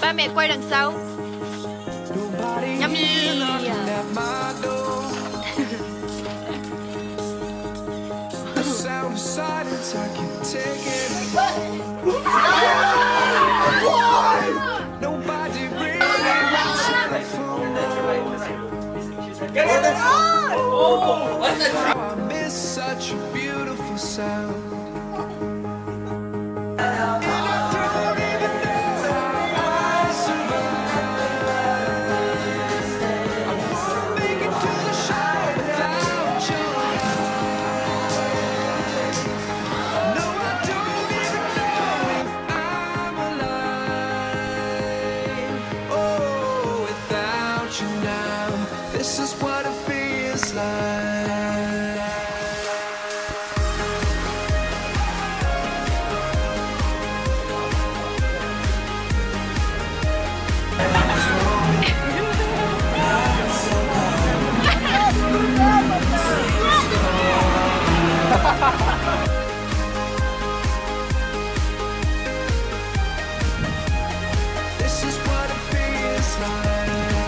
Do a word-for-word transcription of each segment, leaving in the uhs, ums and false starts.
Ba mẹ quay đằng sau. Yummy. I miss such a beautiful sound. This is what it feels like. This is what it feels like.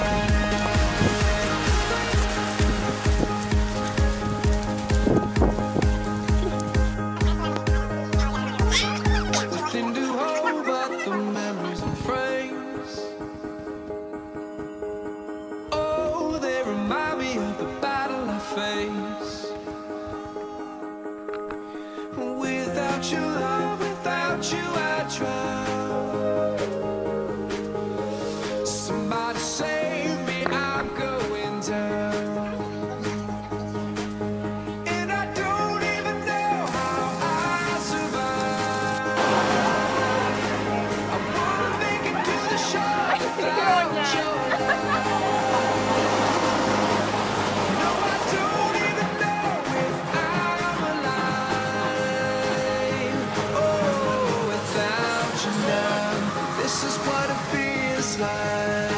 Without your love, without you I drown. Somebody save me, I'm going down. And I don't even know how I survive. I wanna make it to the shore without your love. No, I don't even know if I'm alive. This is what it feels like.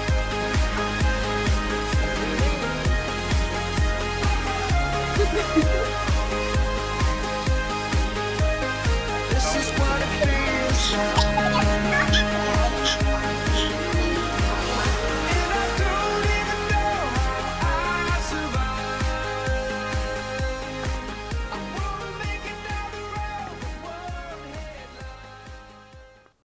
Ha ha ha.